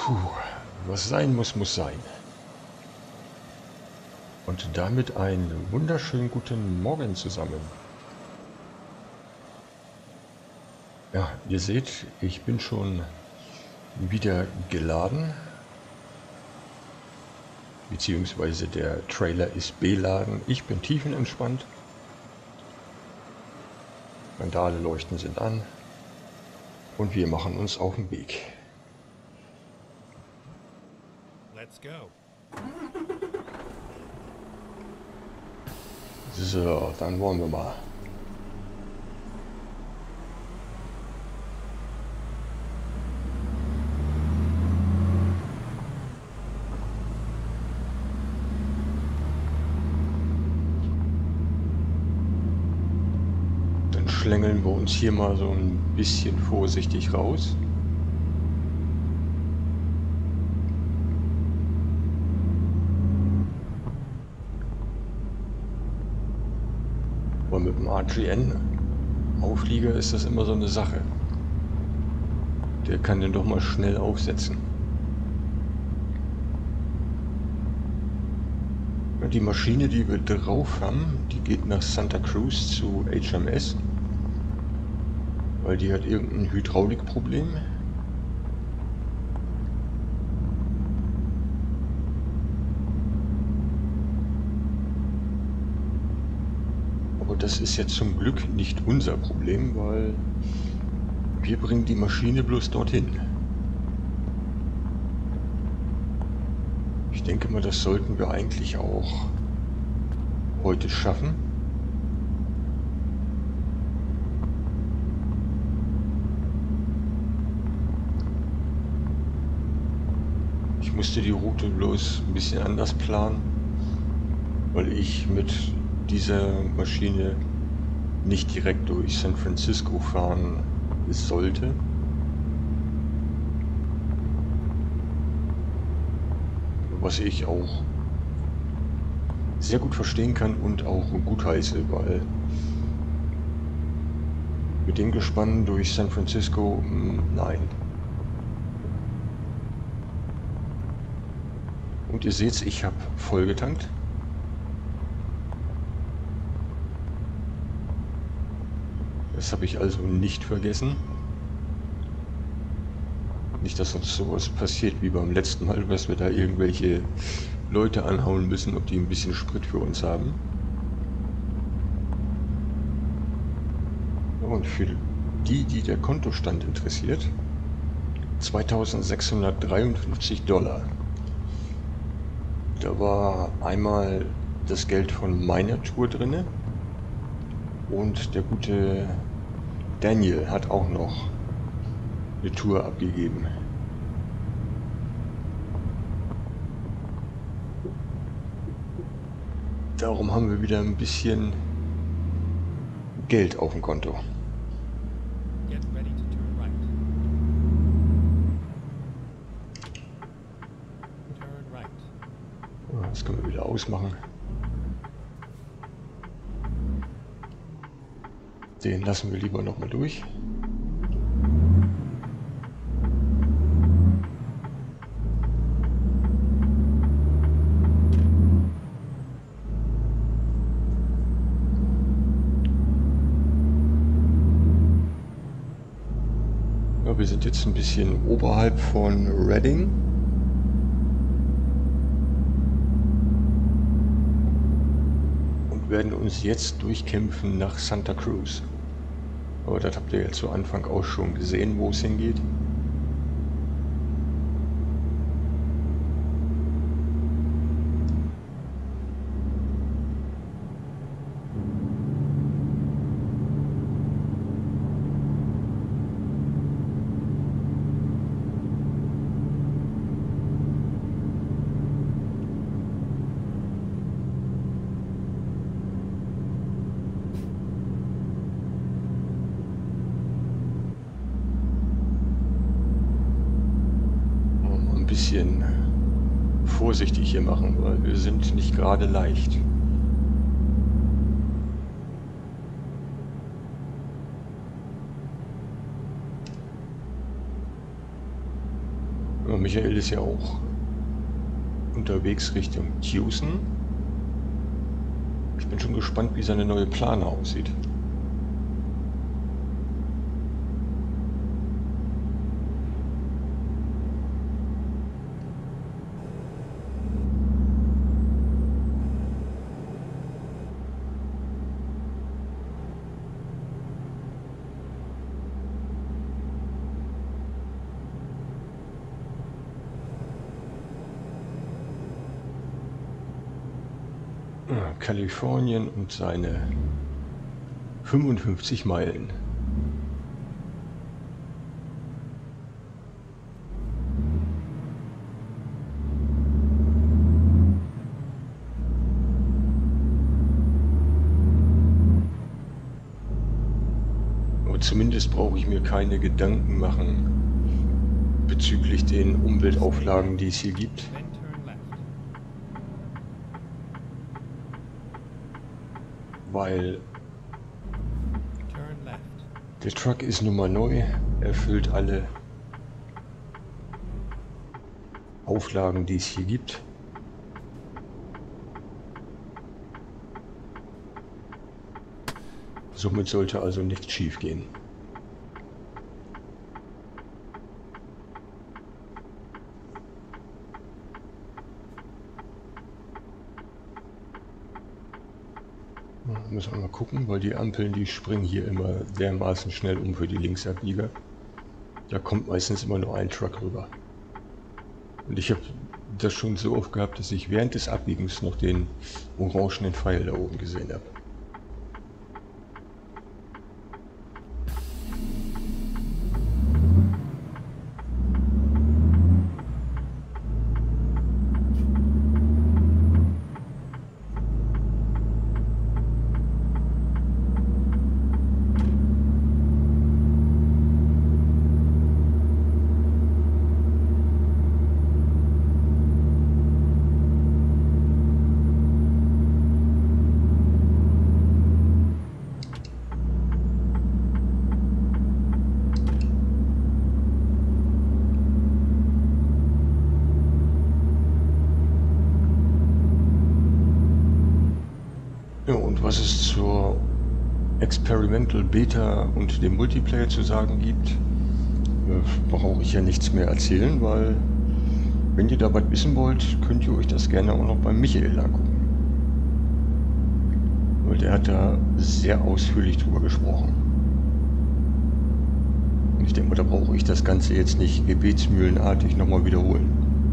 Puh, was sein muss, muss sein. Und damit einen wunderschönen guten Morgen zusammen. Ja, ihr seht, ich bin schon wieder geladen. Beziehungsweise der Trailer ist beladen. Ich bin tiefenentspannt. Randale leuchten sind an. Und wir machen uns auf den Weg. Let's go. So, dann wollen wir mal. Dann schlängeln wir uns hier mal so ein bisschen vorsichtig raus. Und mit dem AGN-Auflieger ist das immer so eine Sache. Der kann den doch mal schnell aufsetzen. Ja, die Maschine, die wir drauf haben, die geht nach Santa Cruz zu HMS. Weil die hat irgendein Hydraulikproblem. Aber das ist ja zum Glück nicht unser Problem, weil wir bringen die Maschine bloß dorthin. Ich denke mal, das sollten wir eigentlich auch heute schaffen. Ich musste die Route bloß ein bisschen anders planen, weil ich mit dieser Maschine nicht direkt durch San Francisco fahren sollte. Was ich auch sehr gut verstehen kann und auch gut heiße, weil mit dem Gespann durch San Francisco, nein. Und ihr seht, ich habe vollgetankt. Das habe ich also nicht vergessen. Nicht, dass uns sowas passiert wie beim letzten Mal, dass wir da irgendwelche Leute anhauen müssen, ob die ein bisschen Sprit für uns haben. Und für die, die der Kontostand interessiert, 2653 $. Da war einmal das Geld von meiner Tour drinne und der gute Daniel hat auch noch eine Tour abgegeben. Darum haben wir wieder ein bisschen Geld auf dem Konto. Get ready to turn right. Turn right. Das können wir wieder ausmachen. Den lassen wir lieber noch mal durch. Ja, wir sind jetzt ein bisschen oberhalb von Redding. Und werden uns jetzt durchkämpfen nach Santa Cruz. Aber das habt ihr ja zu Anfang auch schon gesehen, wo es hingeht. Ein bisschen vorsichtig hier machen, weil wir sind nicht gerade leicht. Ja, Michael ist ja auch unterwegs Richtung Tucson. Ich bin schon gespannt, wie seine neue Plane aussieht. Kalifornien und seine 55 Meilen. Aber zumindest brauche ich mir keine Gedanken machen bezüglich den Umweltauflagen, die es hier gibt. Then turn left. Weil Turn left. der Truck ist nun mal neu, erfüllt alle Auflagen, die es hier gibt. Somit sollte also nichts schief gehen. Müssen wir mal gucken, weil die Ampeln, die springen hier immer dermaßen schnell um für die Linksabbieger. Da kommt meistens immer nur ein Truck rüber. Und ich habe das schon so oft gehabt, dass ich während des Abbiegens noch den orangenen Pfeil da oben gesehen habe. Ja, und was es zur Experimental Beta und dem Multiplayer zu sagen gibt, brauche ich ja nichts mehr erzählen, weil wenn ihr da was wissen wollt, könnt ihr euch das gerne auch noch beim Michael angucken. Weil der hat da sehr ausführlich drüber gesprochen. Und ich denke mal, da brauche ich das Ganze jetzt nicht gebetsmühlenartig nochmal wiederholen.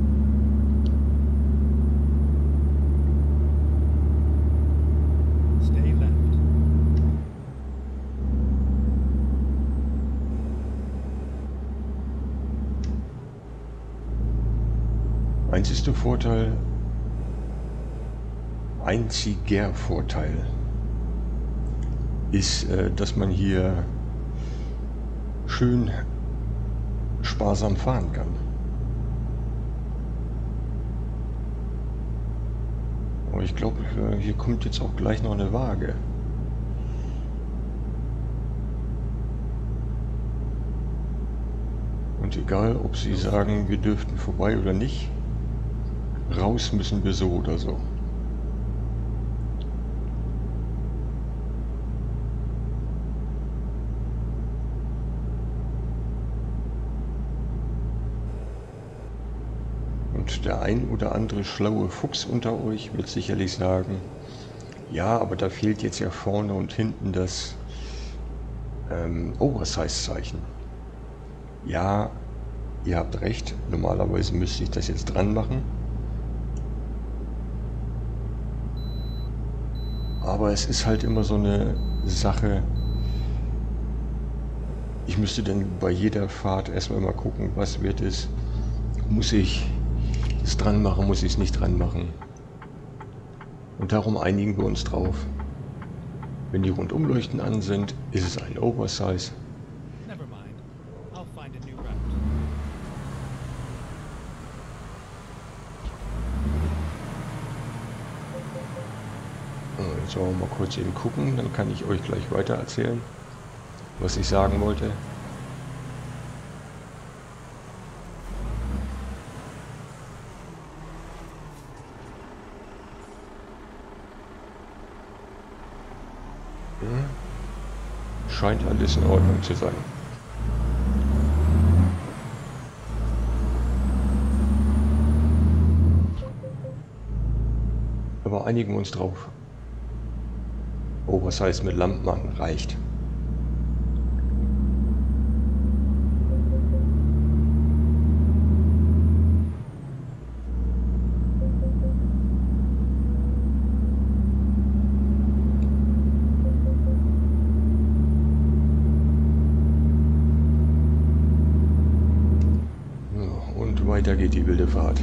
Stay left. Einziger Vorteil ist, dass man hier schön sparsam fahren kann. Aber ich glaube, hier kommt jetzt auch gleich noch eine Waage. Und egal, ob sie sagen, wir dürften vorbei oder nicht, raus müssen wir so oder so. Und der ein oder andere schlaue Fuchs unter euch wird sicherlich sagen, ja, aber da fehlt jetzt ja vorne und hinten das Oversize-Zeichen. Ja, ihr habt recht, normalerweise müsste ich das jetzt dran machen. Aber es ist halt immer so eine Sache, ich müsste dann bei jeder Fahrt erstmal mal gucken, was wird es, muss ich es dran machen, muss ich es nicht dran machen. Und darum einigen wir uns drauf. Wenn die Rundumleuchten an sind, ist es ein Oversize. Never mind. I'll find a new route. Jetzt wollen wir mal kurz eben gucken, dann kann ich euch gleich weiter erzählen, was ich sagen wollte. scheint alles in Ordnung zu sein. Aber einigen wir uns drauf. Oversize mit Lampen an reicht. Und weiter geht die wilde Fahrt.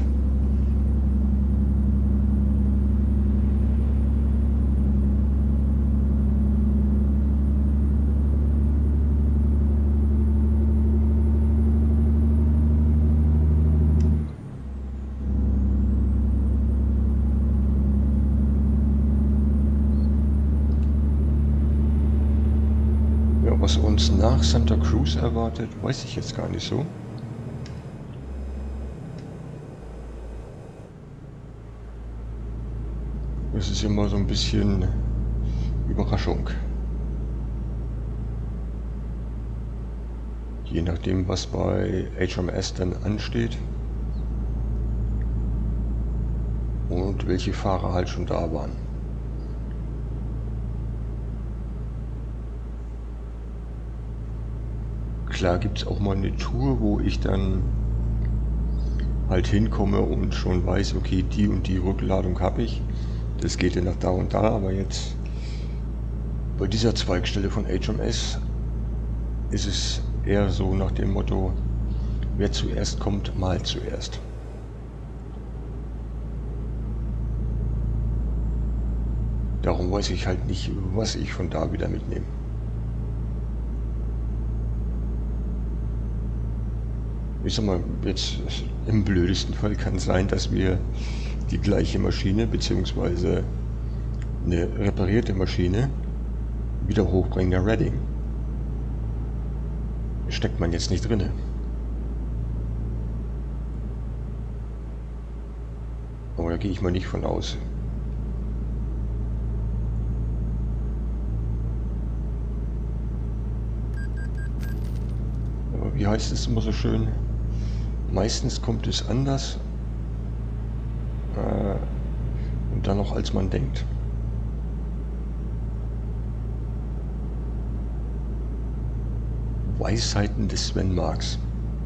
Was uns nach Santa Cruz erwartet, weiß ich jetzt gar nicht so. Es ist immer so ein bisschen Überraschung. Je nachdem, was bei HMS dann ansteht und welche Fahrer halt schon da waren. Klar gibt es auch mal eine Tour, wo ich dann halt hinkomme und schon weiß, okay, die und die Rückladung habe ich. Das geht ja nach da und da, aber jetzt bei dieser Zweigstelle von HMS ist es eher so nach dem Motto, wer zuerst kommt, mal zuerst. Darum weiß ich halt nicht, was ich von da wieder mitnehme. Ich sag mal, jetzt im blödesten Fall kann es sein, dass wir die gleiche Maschine bzw. eine reparierte Maschine wieder hochbringen nach Reading. Steckt man jetzt nicht drinne. Aber da gehe ich mal nicht von aus. Aber wie heißt es immer so schön? Meistens kommt es anders und dann noch als man denkt. Weisheiten des Sven Marx.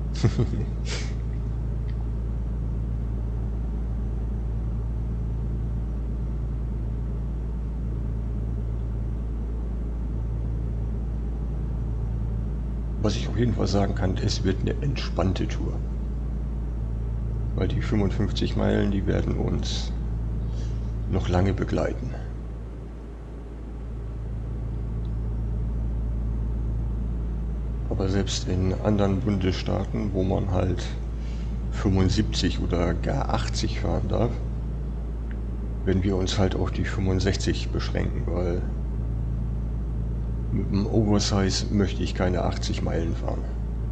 Was ich auf jeden Fall sagen kann, es wird eine entspannte Tour. Weil die 55 Meilen, die werden uns noch lange begleiten. Aber selbst in anderen Bundesstaaten, wo man halt 75 oder gar 80 fahren darf, werden wir uns halt auf die 65 beschränken, weil mit dem Oversize möchte ich keine 80 Meilen fahren.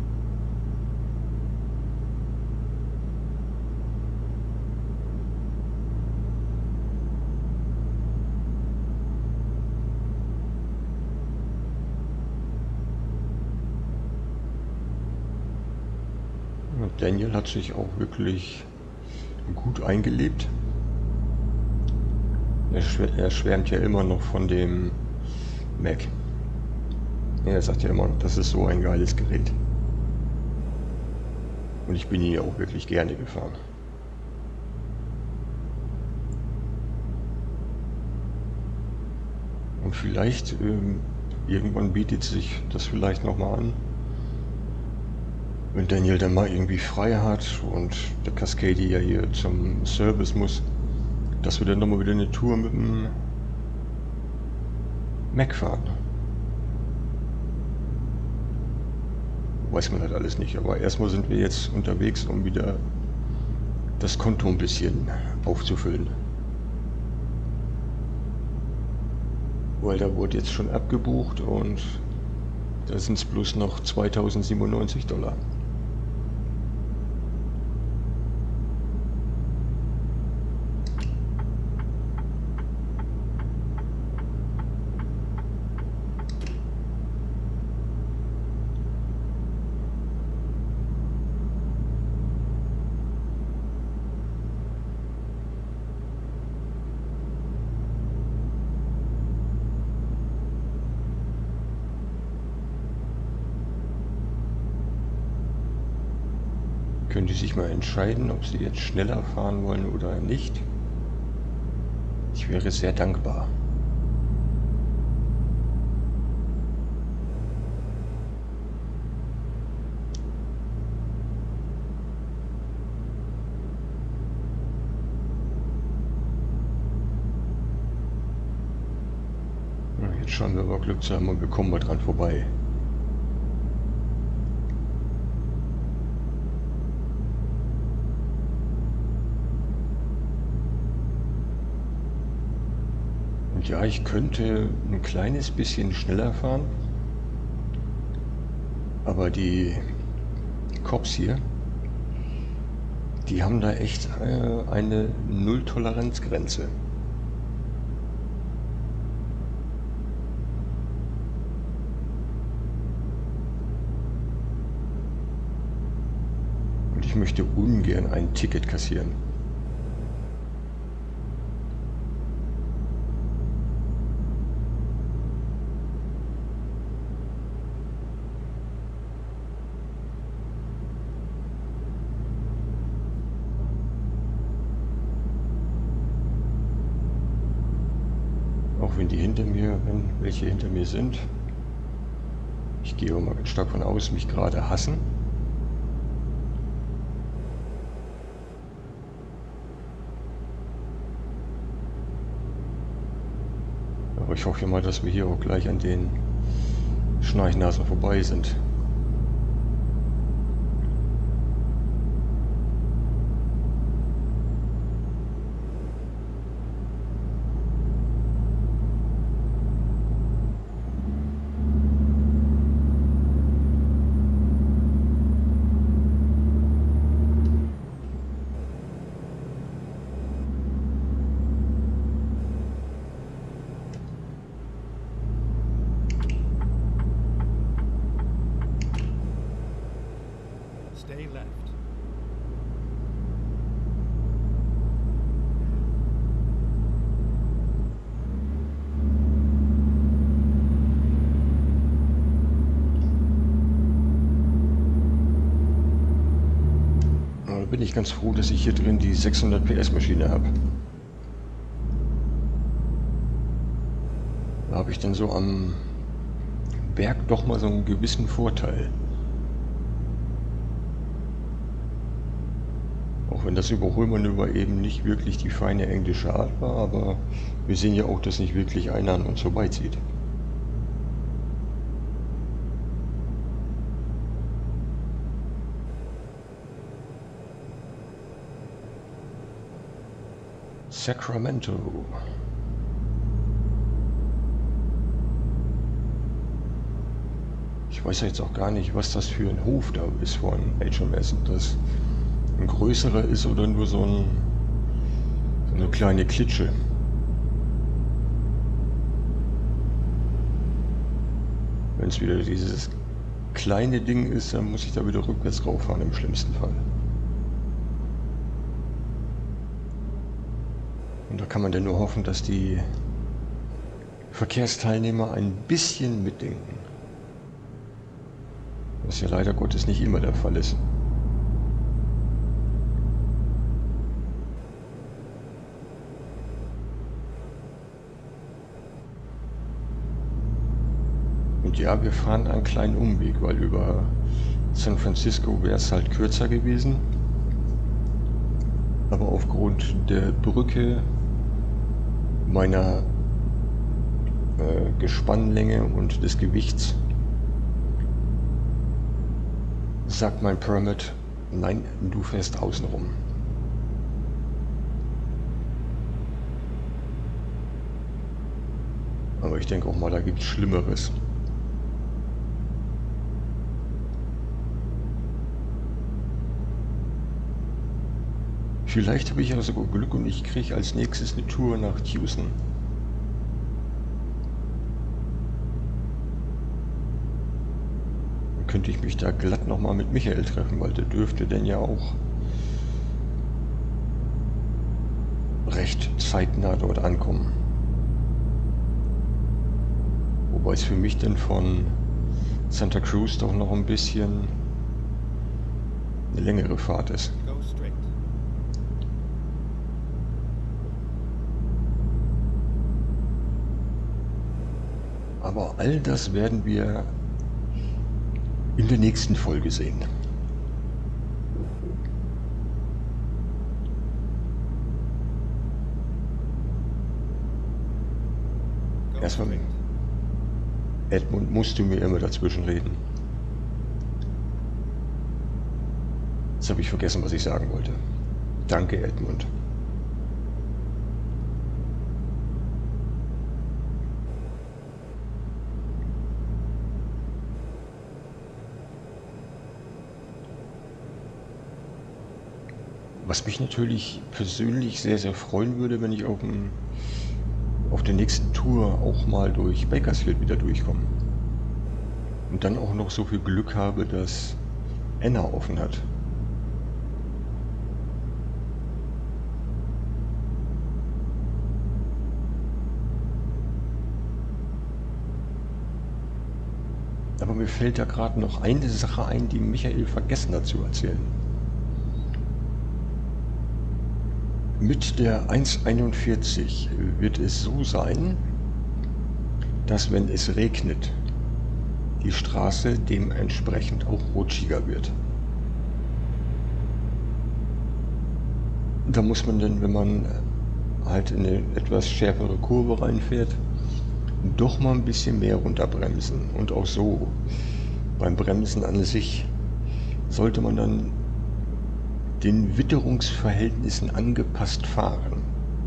Daniel hat sich auch wirklich gut eingelebt. Er schwärmt ja immer noch von dem Mac. Er sagt ja immer, das ist so ein geiles Gerät. Und ich bin ihn ja auch wirklich gerne gefahren. Und vielleicht irgendwann bietet sich das vielleicht nochmal an. Wenn Daniel dann mal irgendwie frei hat und der Cascade ja hier zum Service muss, dass wir dann nochmal wieder eine Tour mit dem Mac fahren. Weiß man halt alles nicht, aber erstmal sind wir jetzt unterwegs, um wieder das Konto ein bisschen aufzufüllen. Weil da wurde jetzt schon abgebucht und da sind es bloß noch 2097 $. Können die sich mal entscheiden, ob sie jetzt schneller fahren wollen oder nicht? Ich wäre sehr dankbar. Jetzt schauen wir aber Glück zu haben und wir kommen mal dran vorbei. Und ja, ich könnte ein kleines bisschen schneller fahren, aber die Cops hier, die haben da echt eine Null-Toleranz-Grenze. Und ich möchte ungern ein Ticket kassieren. Auch wenn die hinter mir, wenn welche hinter mir sind, ich gehe aber mal ganz stark von aus, mich gerade hassen. Aber ich hoffe mal, dass wir hier auch gleich an den Schnarchnasen vorbei sind. Stay left. Da bin ich ganz froh, dass ich hier drin die 600 PS Maschine habe. Da habe ich dann so am Berg doch mal so einen gewissen Vorteil. Auch wenn das Überholmanöver eben nicht wirklich die feine englische Art war, aber wir sehen ja auch, dass nicht wirklich einer an uns vorbeizieht. Sacramento. Ich weiß ja jetzt auch gar nicht, was das für ein Hof da ist von HMS. Ob das ein größerer ist oder nur so eine kleine Klitsche. Wenn es wieder dieses kleine Ding ist, dann muss ich da wieder rückwärts rauffahren im schlimmsten Fall. Und da kann man denn nur hoffen, dass die Verkehrsteilnehmer ein bisschen mitdenken. Was ja leider Gottes nicht immer der Fall ist. Und ja, wir fahren einen kleinen Umweg, weil über San Francisco wäre es halt kürzer gewesen. Aber aufgrund der Brücke, meiner Gespannlänge und des Gewichts sagt mein Permit, nein, du fährst außen rum. Aber ich denke auch mal, da gibt es Schlimmeres. Vielleicht habe ich ja sogar Glück und ich kriege als nächstes eine Tour nach Tucson. Dann könnte ich mich da glatt nochmal mit Michael treffen, weil der dürfte denn ja auch recht zeitnah dort ankommen. Wobei es für mich denn von Santa Cruz doch noch ein bisschen eine längere Fahrt ist. Go straight. Aber all das werden wir in der nächsten Folge sehen. Go Erstmal, straight. Edmund, musst du mir immer dazwischen reden. Jetzt habe ich vergessen, was ich sagen wollte. Danke, Edmund. Was mich natürlich persönlich sehr, sehr freuen würde, wenn ich auf der nächsten Tour auch mal durch Bakersfield wieder durchkomme. Und dann auch noch so viel Glück habe, dass Anna offen hat. Aber mir fällt da gerade noch eine Sache ein, die Michael vergessen hat zu erzählen. Mit der 141 wird es so sein, dass wenn es regnet, die Straße dementsprechend auch rutschiger wird. Da muss man dann, wenn man halt in eine etwas schärfere Kurve reinfährt, doch mal ein bisschen mehr runterbremsen. Und auch so, beim Bremsen an sich, sollte man dann den Witterungsverhältnissen angepasst fahren.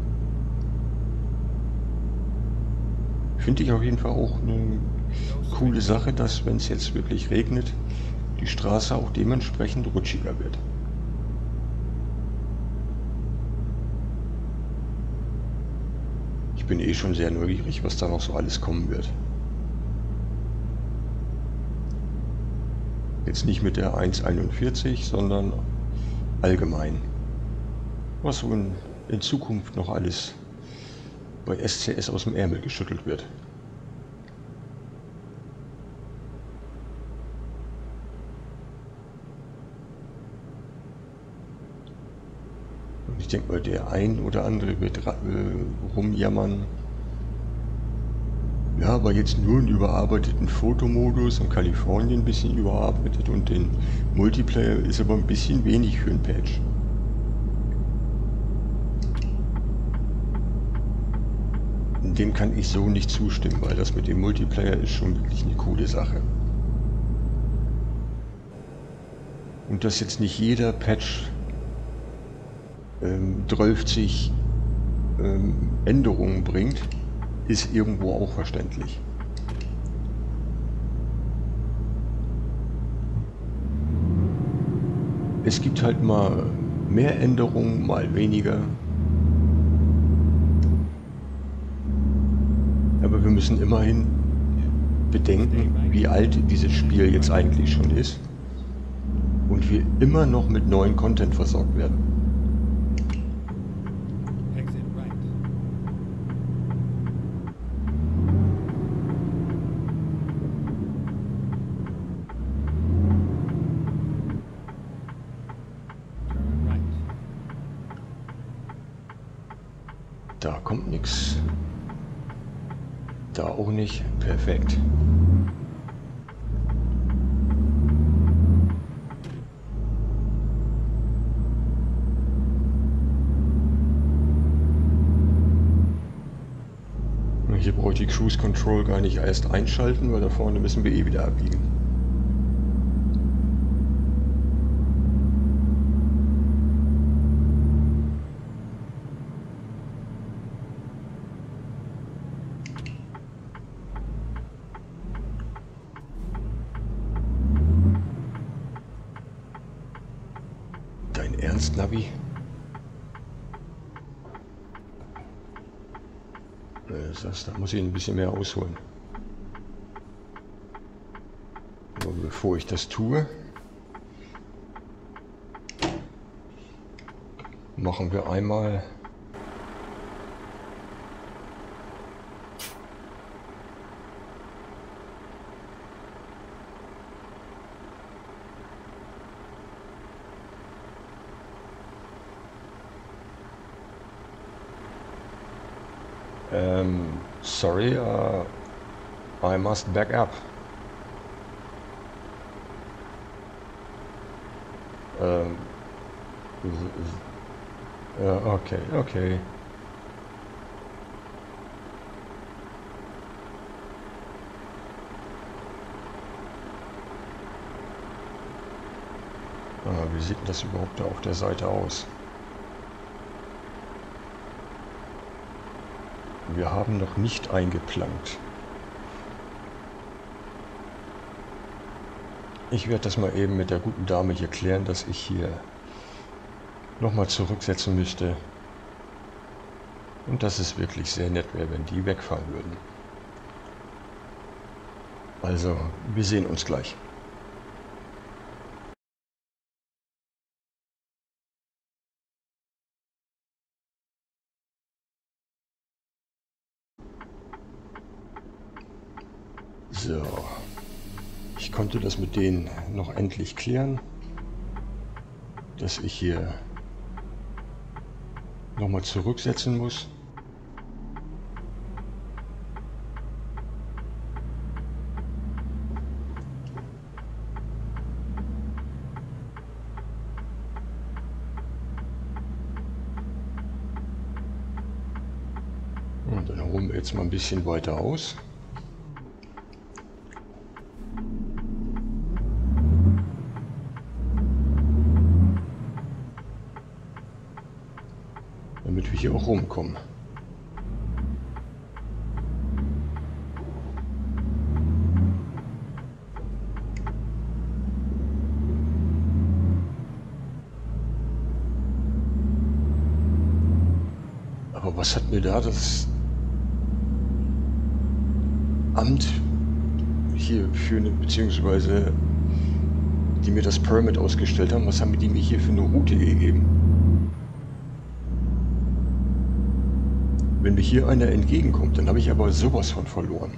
Finde ich auf jeden Fall auch eine coole Sache, dass, wenn es jetzt wirklich regnet, die Straße auch dementsprechend rutschiger wird. Ich bin eh schon sehr neugierig, was da noch so alles kommen wird. Jetzt nicht mit der 141, sondern allgemein. Was so in Zukunft noch alles bei SCS aus dem Ärmel geschüttelt wird. Und ich denke mal, der ein oder andere wird rumjammern. Ja, aber jetzt nur einen überarbeiteten Fotomodus und Kalifornien ein bisschen überarbeitet und den Multiplayer ist aber ein bisschen wenig für ein Patch. Dem kann ich so nicht zustimmen, weil das mit dem Multiplayer ist schon wirklich eine coole Sache. Und dass jetzt nicht jeder Patch 12 Änderungen bringt, ist irgendwo auch verständlich. Es gibt halt mal mehr Änderungen, mal weniger. Aber wir müssen immerhin bedenken, wie alt dieses Spiel jetzt eigentlich schon ist und wir immer noch mit neuen Content versorgt werden. Exit right. Turn right. Da kommt nichts. Da auch nicht. Perfekt. Hier brauche ich die Cruise Control gar nicht erst einschalten, weil da vorne müssen wir eh wieder abbiegen. Dein Ernst, Navi? Da muss ich ein bisschen mehr ausholen. Aber bevor ich das tue, machen wir einmal Sorry, I must back up. Ähm, okay, okay. Wie sieht denn das überhaupt da auf der Seite aus? Wir haben noch nicht eingeplankt. Ich werde das mal eben mit der guten Dame hier klären, dass ich hier nochmal zurücksetzen müsste. Und dass es wirklich sehr nett wäre, wenn die wegfahren würden. Also, wir sehen uns gleich. So, ich konnte das mit denen noch endlich klären, dass ich hier nochmal zurücksetzen muss. Und dann holen wir jetzt mal ein bisschen weiter aus. Damit wir hier auch rumkommen. Aber was hat mir da das Amt hier für eine, beziehungsweise die mir das Permit ausgestellt haben, was haben die mir hier für eine Route gegeben? Wenn mir hier einer entgegenkommt, dann habe ich aber sowas von verloren.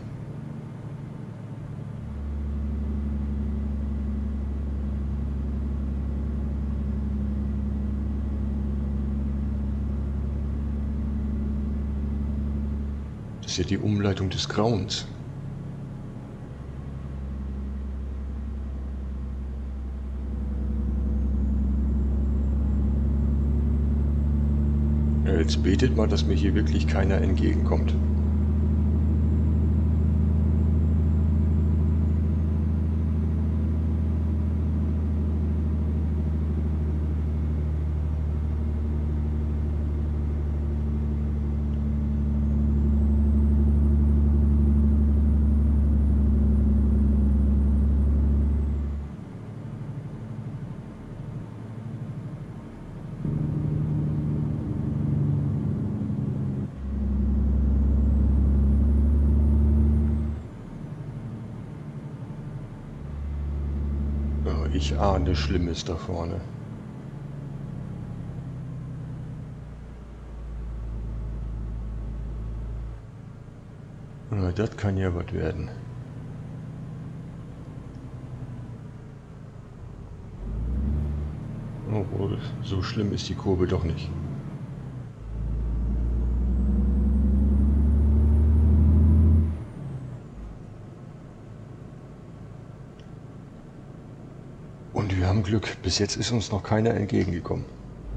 Das ist ja die Umleitung des Grauens. Ja, jetzt betet mal, dass mir hier wirklich keiner entgegenkommt. Ich ahne Schlimmes da vorne. Na, das kann ja was werden. Obwohl, so schlimm ist die Kurve doch nicht. Und wir haben Glück. Bis jetzt ist uns noch keiner entgegengekommen.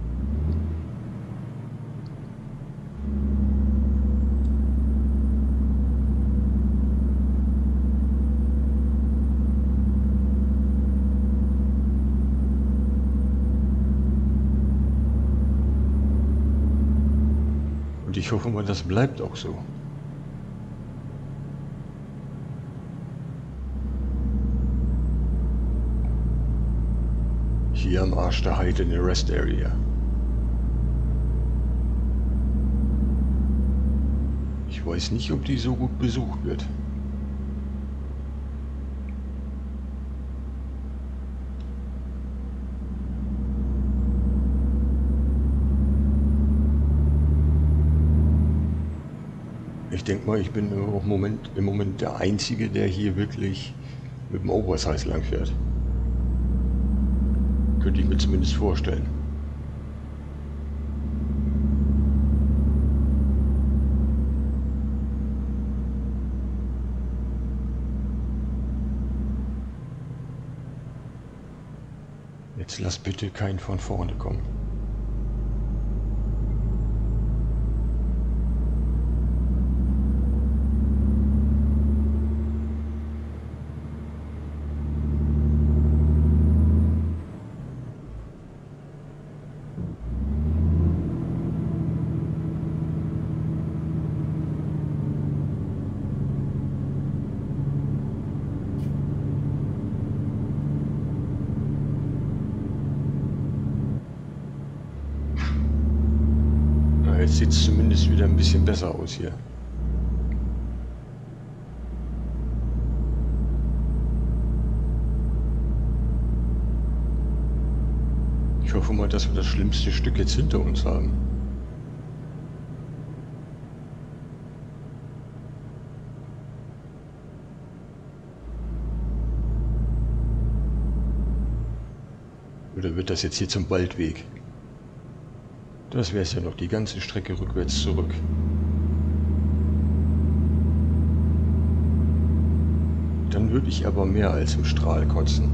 Und ich hoffe mal, das bleibt auch so. Hier am Arsch der Heide in der Rest Area. Ich weiß nicht, ob die so gut besucht wird. Ich denke mal, ich bin im Moment der Einzige, der hier wirklich mit dem Oversize lang fährt. Könnte ich mir zumindest vorstellen. Jetzt lass bitte keinen von vorne kommen. Jetzt sieht es zumindest wieder ein bisschen besser aus hier. Ich hoffe mal, dass wir das schlimmste Stück jetzt hinter uns haben. Oder wird das jetzt hier zum Waldweg? Das wäre es ja noch, die ganze Strecke rückwärts zurück. Dann würde ich aber mehr als im Strahl kotzen.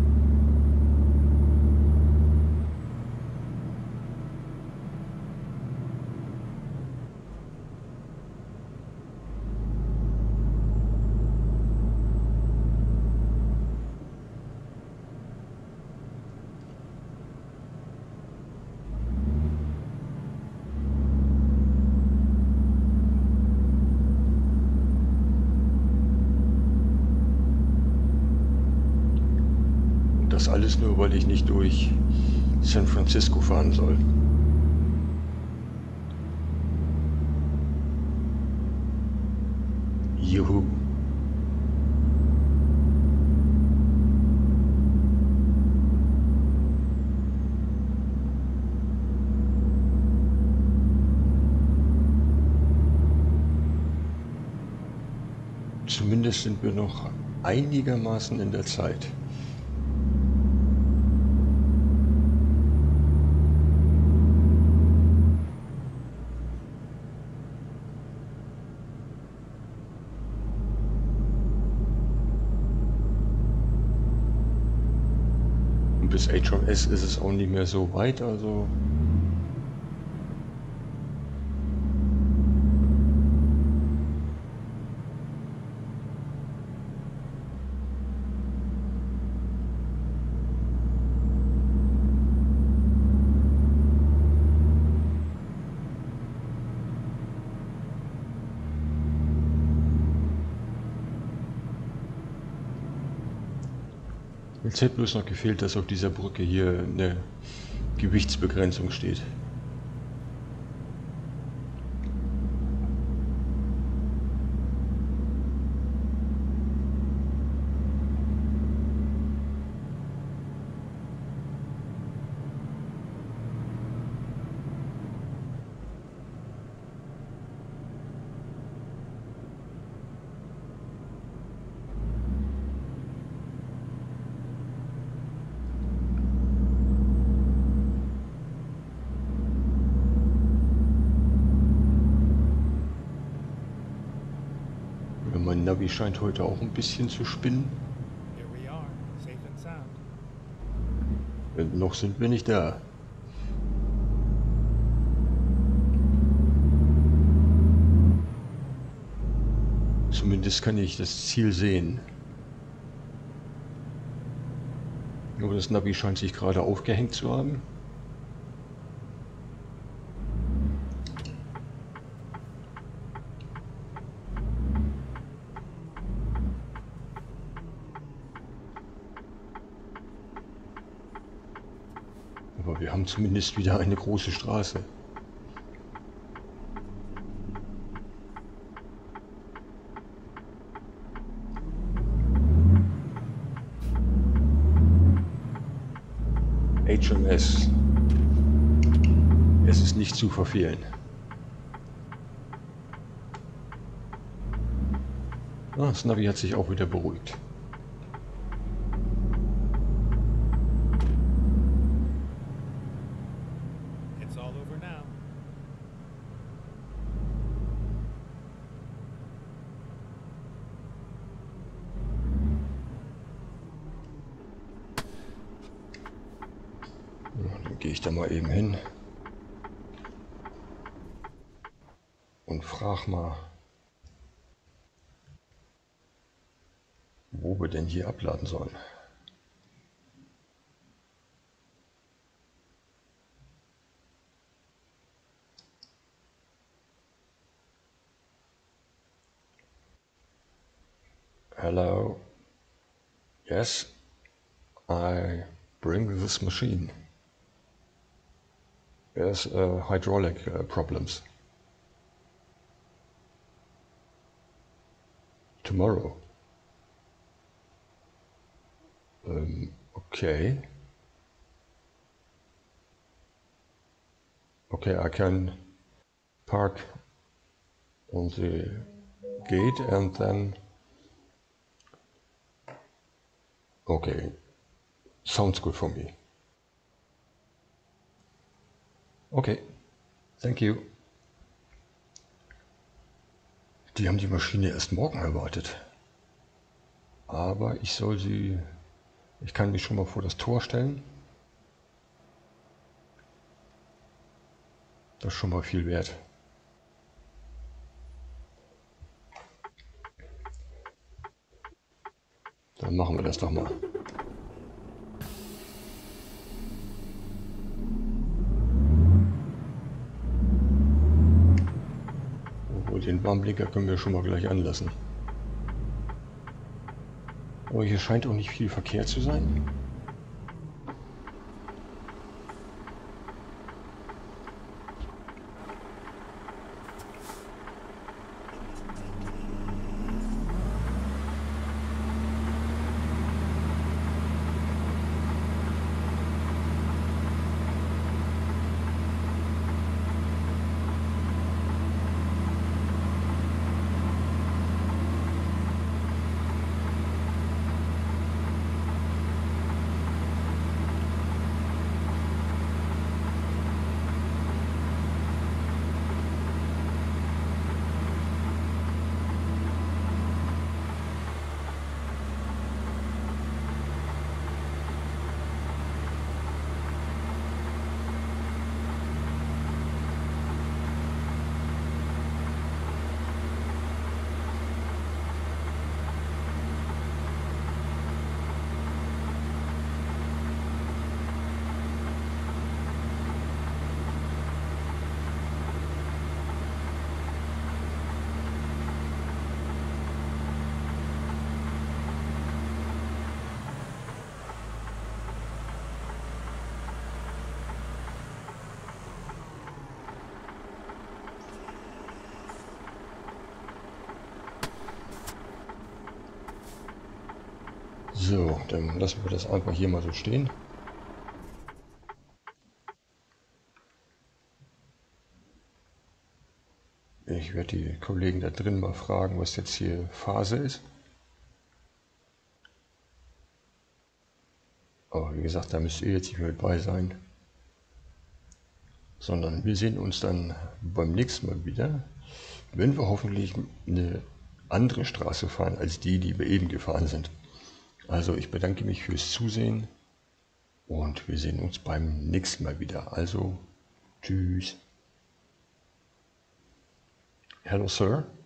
Das alles nur, weil ich nicht durch San Francisco fahren soll. Juhu. Zumindest sind wir noch einigermaßen in der Zeit. Bis HMS ist es auch nicht mehr so weit, also jetzt hätte bloß noch gefehlt, dass auf dieser Brücke hier eine Gewichtsbegrenzung steht. Mein Navi scheint heute auch ein bisschen zu spinnen. Here we are, safe and sound. Noch sind wir nicht da. Zumindest kann ich das Ziel sehen. Aber das Navi scheint sich gerade aufgehängt zu haben. Aber wir haben zumindest wieder eine große Straße. HMS. Es ist nicht zu verfehlen. Ah, das Navi hat sich auch wieder beruhigt. It's all over now. da mal eben hin und frag mal, wo wir denn hier abladen sollen. Hello. Yes, I bring this machine. There's hydraulic problems. Tomorrow. Okay. Okay, I can park on the gate and then... Okay, sounds good for me. Okay, thank you. Die haben die Maschine erst morgen erwartet. Aber ich kann mich schon mal vor das Tor stellen. Das ist schon mal viel wert. Dann machen wir das doch mal. Obwohl, den Warnblinker können wir schon mal gleich anlassen. Aber hier scheint auch nicht viel Verkehr zu sein. So, dann lassen wir das einfach hier mal so stehen. Ich werde die Kollegen da drin mal fragen, was jetzt hier Phase ist. Aber wie gesagt, da müsst ihr jetzt nicht mehr bei sein. Sondern wir sehen uns dann beim nächsten Mal wieder, wenn wir hoffentlich eine andere Straße fahren als die wir eben gefahren sind. Also ich bedanke mich fürs Zusehen und wir sehen uns beim nächsten Mal wieder. Also, tschüss. Hello, sir.